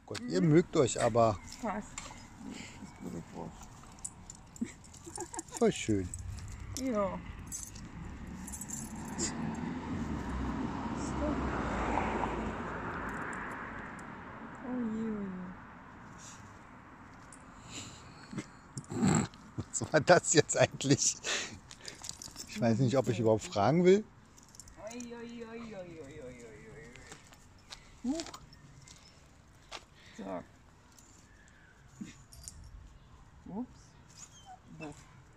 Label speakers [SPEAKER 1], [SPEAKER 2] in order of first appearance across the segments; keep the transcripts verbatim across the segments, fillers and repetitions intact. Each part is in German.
[SPEAKER 1] Gott, ihr mögt euch aber.
[SPEAKER 2] Passt. Das gute Wurst.
[SPEAKER 1] Voll schön.
[SPEAKER 2] Ja. Oh je, oh je.
[SPEAKER 1] Was war das jetzt eigentlich? Ich weiß nicht, ob ich überhaupt fragen will.
[SPEAKER 2] Oi, oi, oi, oi, oi, oi, oi, oi. Huch. So. Ups. Buff.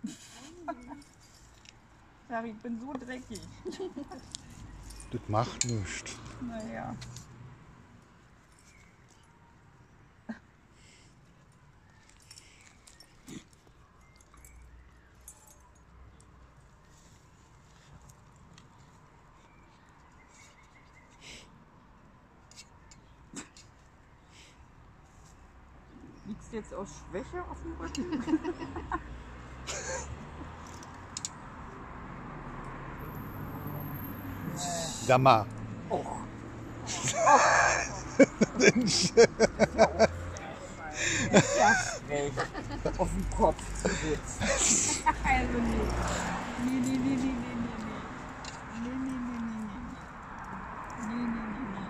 [SPEAKER 2] Sag, ich bin so dreckig.
[SPEAKER 1] Das macht nichts.
[SPEAKER 2] Naja. Liegst du jetzt aus Schwäche auf dem Rücken?
[SPEAKER 1] Sag mal.
[SPEAKER 2] Oh. Ja, schräg. Auf dem Kopf sitzt. Also nee. Nee, nee, nee, nee, nee, nee, nee. Nee, nee, nee, nee, nee. Nee, nee,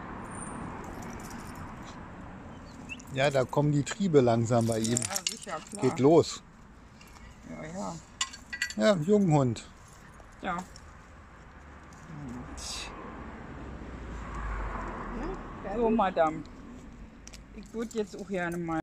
[SPEAKER 2] nee,
[SPEAKER 1] Ja, da kommen die Triebe langsam bei ihm.
[SPEAKER 2] nee. Ja, sicher, klar.
[SPEAKER 1] Geht los.
[SPEAKER 2] Ja, ja.
[SPEAKER 1] Ja, Junghund.
[SPEAKER 2] Ja. So, Madame. Ich würde jetzt auch gerne mal.